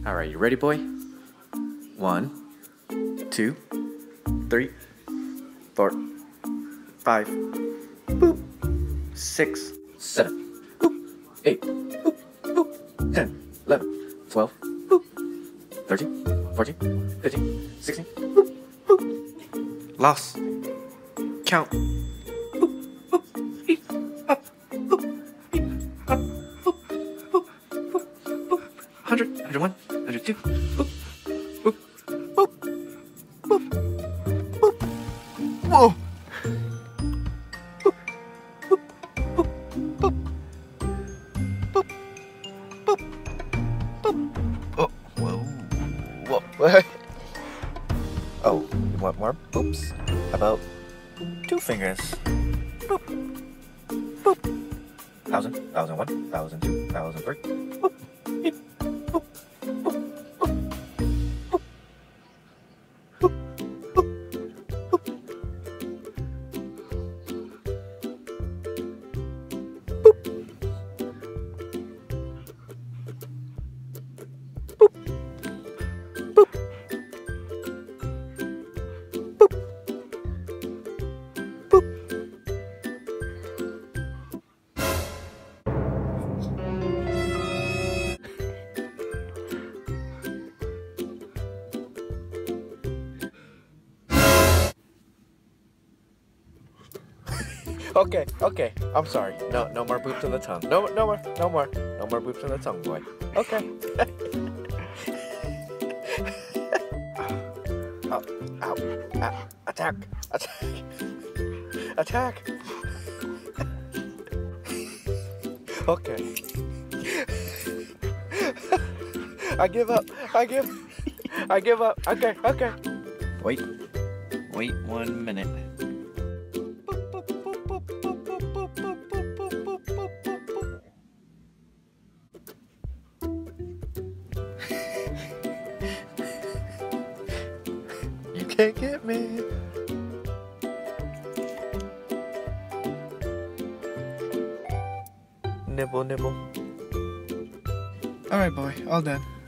Alright, you ready, boy? 1, 2, 3, 4, 5, boop, 6, 7, boop, 8, boop, boop, 10, 11, 12, boop, 13, 14, 15, 16, boop, boop. Lost. Count. Boop, boop, eat, up, boop, eat, up, boop, boop, boop, boop. 100, 101, 102, boop, boop, boop, boop, boop. Whoa. Boop, boop, boop, boop, boop, boop, boop. Oh, whoa, whoa. Oh, you want more boops? How about 2 fingers? Boop, boop. 1,000, 1,001, 1,002, 1,003. Boop, beep, boop, boop, boop, boop, boop, boop, boop. Okay. I'm sorry. No more boops on the tongue. No more boops on the tongue, boy. Okay. Ow. Attack. Okay. I give up. Okay. Wait 1 minute. You can't get me. Nibble. Alright, boy, all done.